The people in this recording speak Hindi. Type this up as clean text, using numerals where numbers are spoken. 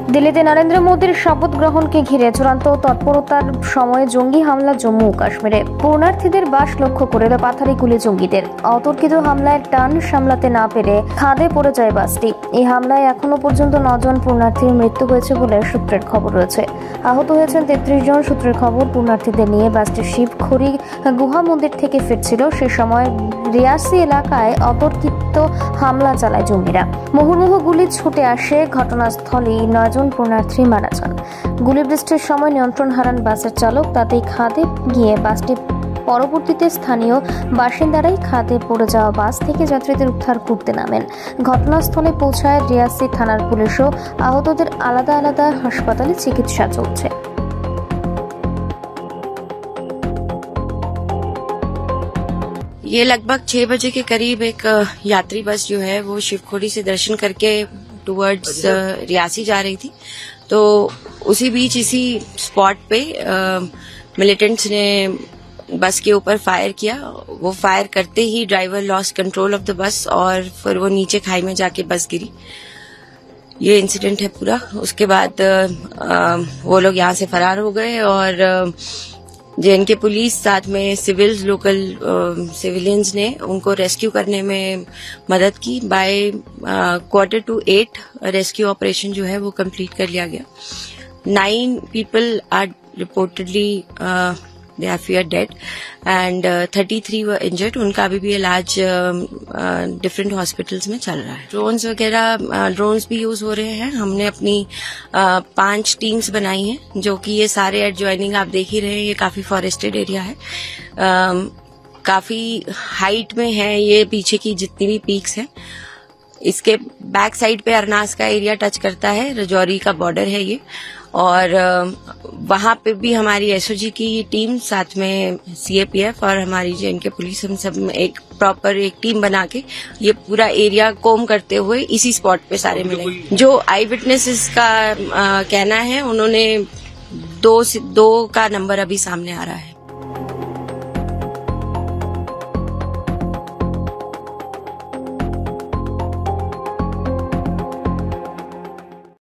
দিল্লিতে নরেন্দ্র মোদীর শপথ গ্রহণকে ঘিরে চূড়ান্ত তৎপরতার সময়ে জঙ্গি হামলা জম্মু ও কাশ্মীরে। পূর্ণার্থীদের বাস লক্ষ্য করে পাথারি গুলি জঙ্গিদের। অতর্কিত হামলায় টান সামলাতে না পেরে খাদে পড়ে যায় বাসটি। এই হামলায় এখনো পর্যন্ত 9 জন পূর্ণার্থীর মৃত্যু হয়েছে বলে সূত্রের খবর রয়েছে। আহত হয়েছেন 33 জন। সূত্রের খবর, পূর্ণার্থীদের নিয়ে বাসটি শিবখড়ি গুহা মন্দির থেকে ফিরছিল। সে সময় রিয়াসি এলাকায় অতর্কিত হামলা চালায় জঙ্গিরা। মুহুর্মুহু গুলি ছুটে আসে ঘটনাস্থলেই 9 জন পূর্ণার্থী মারা যান। গুলিবৃষ্টির সময় নিয়ন্ত্রণ হারান বাসের চালক। তাতেই খাদে গিয়ে বাসটি পরবর্তীতে স্থানীয় বাসিন্দারাই খাদে পড়ে যাওয়া বাস থেকে যাত্রীদের উদ্ধার করতে নামেন। ঘটনাস্থলে পৌঁছায় রিয়াসি থানার পুলিশও। আহতদের আলাদা আলাদা হাসপাতালে চিকিৎসা চলছে। ये लगभग 6 बजे के करीब एक यात्री बस जो है वो शिवखोड़ी से दर्शन करके टुवर्ड्स रियासी जा रही थी। तो उसी बीच इसी स्पॉट पे मिलिटेंट्स ने बस के ऊपर फायर किया। वो फायर करते ही driver lost control of the bus और फिर वो नीचे खाई में जाके बस गिरी। ये इंसिडेंट है पूरा। उसके बाद वो लोग यहाँ से फरार हो गए और जेएनके पुलिस साथ में सिविल्स लोकल सिविलियंस ने उनको रेस्क्यू करने में मदद की। बाय 7:45 रेस्क्यू ऑपरेशन जो है वो कंप्लीट कर लिया गया। 9 people are reportedly they are feared dead and 33 were injured. उनका अभी भी इलाज डिफरेंट हॉस्पिटल्स में चल रहा है। ड्रोन्स वगैरह ड्रोन्स भी यूज हो रहे हैं। हमने अपनी 5 टीम्स बनाई हैं, जो कि ये सारे एडजॉइनिंग आप देख ही रहे हैं। ये काफी फॉरेस्टेड एरिया है, काफी हाइट में है ये पीछे की जितनी भी पीक्स हैं। इसके बैक साइड पे अरनास का एरिया टच करता है, रजौरी का बॉर्डर है ये। और वहां पे भी हमारी एसओजी की टीम साथ में सीएपीएफ और हमारी जेएनके पुलिस, हम सब एक प्रॉपर एक टीम बना के ये पूरा एरिया कोम करते हुए इसी स्पॉट पे सारे मिले। जो आई विटनेसेस का कहना है, उन्होंने 2 का नंबर अभी सामने आ रहा है।